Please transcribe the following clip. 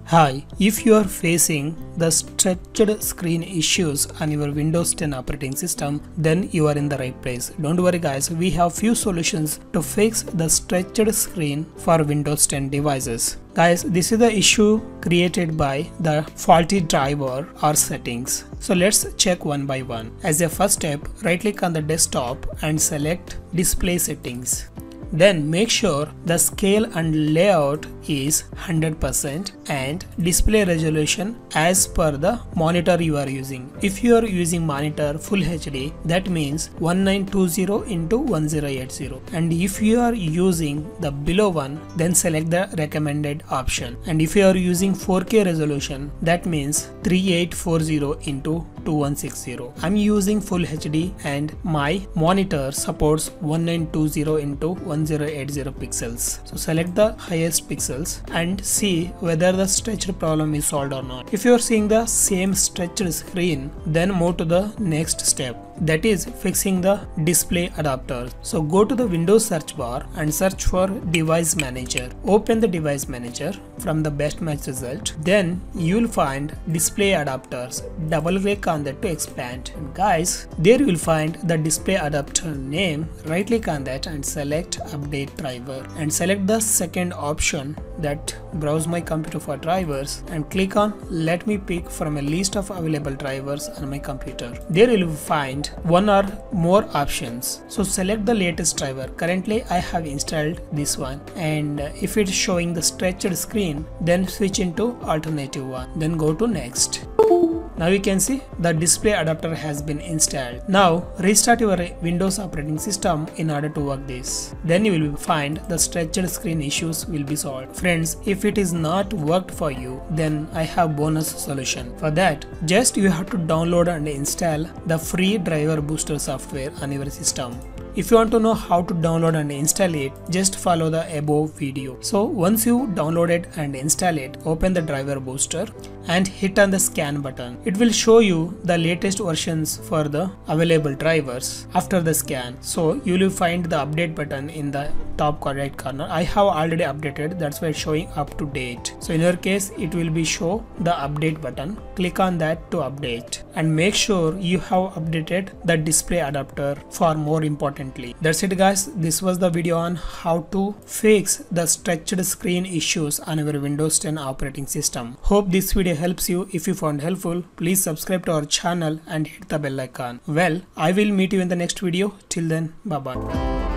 Hi, if you are facing the stretched screen issues on your Windows 10 operating system, then you are in the right place. Don't worry guys, we have few solutions to fix the stretched screen for Windows 10 devices. Guys, this is the issue created by the faulty driver or settings. So let's check one by one. As a first step, right click on the desktop and select Display Settings. Then make sure the scale and layout is 100% and display resolution as per the monitor you are using. If you are using monitor Full HD, that means 1920 into 1080, and if you are using the below one, then select the recommended option. And if you are using 4K resolution, that means 3840 into 2160. I'm using Full HD and my monitor supports 1920 into 1080 pixels. So select the highest pixels and see whether the stretched problem is solved or not. If you are seeing the same stretched screen, then move to the next step, that is fixing the display adapter. So go to the Windows search bar and search for Device Manager. Open the Device Manager from the best match result. Then you will find display adapters. Double click on that to expand. And guys, there you will find the display adapter name. Right click on that and select update driver and select the second option, that browse my computer for drivers, and click on let me pick from a list of available drivers on my computer. There you will find one or more options. So select the latest driver. Currently I have installed this one, and if it is showing the stretched screen, then switch into alternative one, then go to next. Now you can see the display adapter has been installed. Now restart your Windows operating system in order to work this. Then you will find the stretched screen issues will be solved. Friends, if it is not worked for you, then I have bonus solution. For that, just you have to download and install the free driver booster software on your system. If you want to know how to download and install it, just follow the above video. So once you download it and install it, open the driver booster and hit on the scan button. It will show you the latest versions for the available drivers after the scan. So you will find the update button in the top right corner. I have already updated, that's why it's showing up to date. So in your case, it will be show the update button. Click on that to update and make sure you have updated the display adapter for more importantly. That's it guys, this was the video on how to fix the stretched screen issues on your Windows 10 operating system. Hope this video helps you. If you found helpful, please subscribe to our channel and hit the bell icon. Well, I will meet you in the next video. Till then, bye bye.